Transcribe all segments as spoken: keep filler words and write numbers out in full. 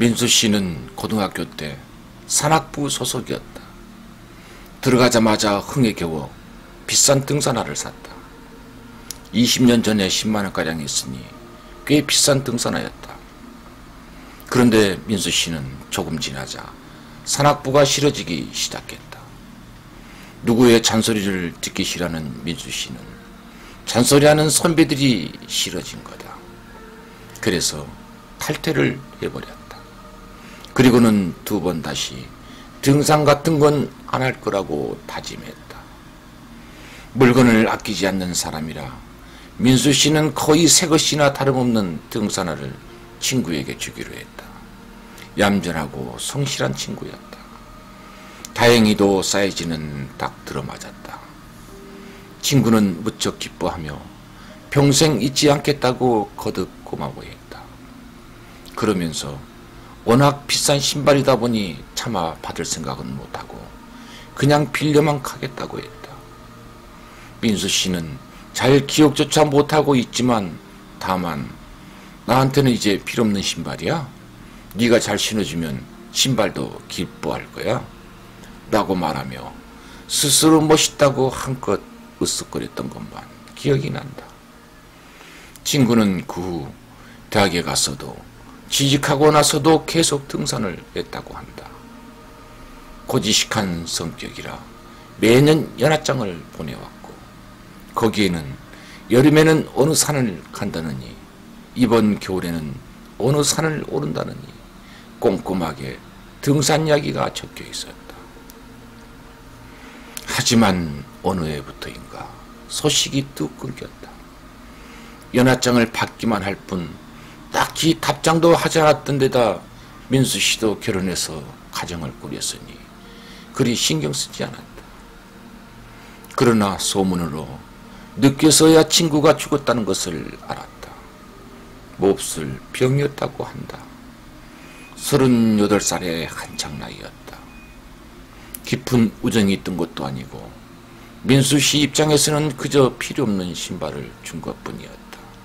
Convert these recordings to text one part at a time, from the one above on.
민수 씨는 고등학교 때 산악부 소속이었다. 들어가자마자 흥에 겨워 비싼 등산화를 샀다. 이십 년 전에 십만 원가량 했으니 꽤 비싼 등산화였다. 그런데 민수 씨는 조금 지나자 산악부가 싫어지기 시작했다. 누구의 잔소리를 듣기 싫어하는 민수 씨는 잔소리하는 선배들이 싫어진 거다. 그래서 탈퇴를 해버렸다. 그리고는 두 번 다시 등산 같은 건 안 할 거라고 다짐했다. 물건을 아끼지 않는 사람이라 민수 씨는 거의 새 것이나 다름없는 등산화를 친구에게 주기로 했다. 얌전하고 성실한 친구였다. 다행히도 사이즈는 딱 들어맞았다. 친구는 무척 기뻐하며 평생 잊지 않겠다고 거듭 고마워했다. 그러면서 워낙 비싼 신발이다 보니 차마 받을 생각은 못하고 그냥 빌려만 가겠다고 했다. 민수 씨는 잘 기억조차 못하고 있지만 다만 나한테는 이제 필요없는 신발이야. 네가 잘 신어주면 신발도 기뻐할 거야. 라고 말하며 스스로 멋있다고 한껏 으쓱거렸던 것만 기억이 난다. 친구는 그 후 대학에 가서도 취직하고 나서도 계속 등산을 했다고 한다. 고지식한 성격이라 매년 연하장을 보내왔고 거기에는 여름에는 어느 산을 간다느니 이번 겨울에는 어느 산을 오른다느니 꼼꼼하게 등산 이야기가 적혀 있었다. 하지만 어느 해부터인가 소식이 뚝 끊겼다. 연하장을 받기만 할 뿐 딱히 답장도 하지 않았던 데다 민수 씨도 결혼해서 가정을 꾸렸으니 그리 신경 쓰지 않았다. 그러나 소문으로 늦게서야 친구가 죽었다는 것을 알았다. 몹쓸 병이었다고 한다. 서른여덟 살의 한창 나이였다. 깊은 우정이 있던 것도 아니고 민수 씨 입장에서는 그저 필요 없는 신발을 준 것뿐이었다.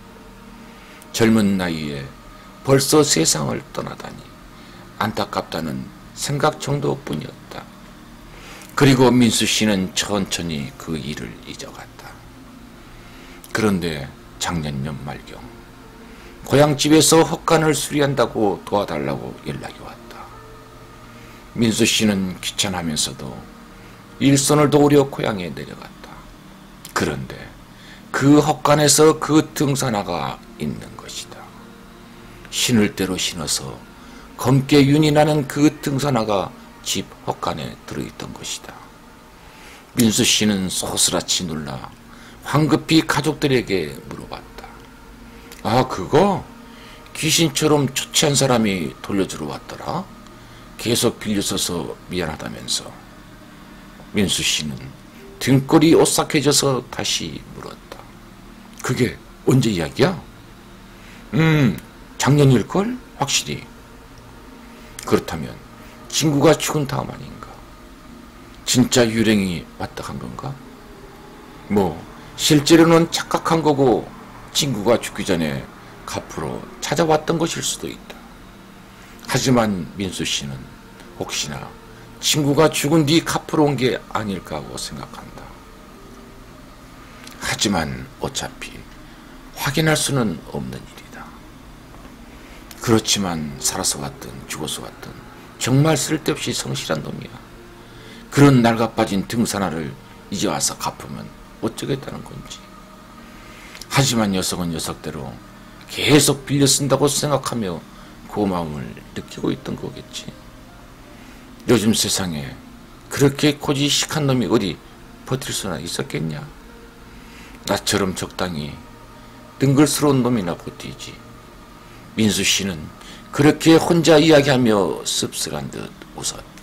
젊은 나이에 벌써 세상을 떠나다니 안타깝다는 생각 정도뿐이었다. 그리고 민수 씨는 천천히 그 일을 잊어갔다. 그런데 작년 연말경 고향집에서 헛간을 수리한다고 도와달라고 연락이 왔다. 민수 씨는 귀찮으면서도 일손을 도우려 고향에 내려갔다. 그런데 그 헛간에서 그 등산화가 있는 것이다. 신을 대로 신어서 검게 윤이 나는 그 등산화가 집 헛간에 들어있던 것이다. 민수 씨는 소스라치 놀라 황급히 가족들에게 물어봤다. 아, 그거 귀신처럼 초췌한 사람이 돌려주러 왔더라. 계속 빌려서서 미안하다면서. 민수 씨는 등골이 오싹해져서 다시 물었다. 그게 언제 이야기야? 음, 작년일걸? 확실히. 그렇다면 친구가 죽은 다음 아닌가? 진짜 유령이 왔다 간 건가? 뭐 실제로는 착각한 거고 친구가 죽기 전에 갚으러 찾아왔던 것일 수도 있다. 하지만 민수 씨는 혹시나 친구가 죽은 뒤 갚으러 온 게 아닐까 하고 생각한다. 하지만 어차피 확인할 수는 없는 일이다. 그렇지만 살아서 갔든 죽어서 갔든 정말 쓸데없이 성실한 놈이야. 그런 낡아빠진 등산화를 이제 와서 갚으면 어쩌겠다는 건지. 하지만 녀석은 녀석대로 계속 빌려 쓴다고 생각하며 고마움을 느끼고 있던 거겠지. 요즘 세상에 그렇게 고지식한 놈이 어디 버틸 수나 있었겠냐. 나처럼 적당히 뜬글스러운 놈이나 버티지. 민수 씨는 그렇게 혼자 이야기하며 씁쓸한 듯 웃었다.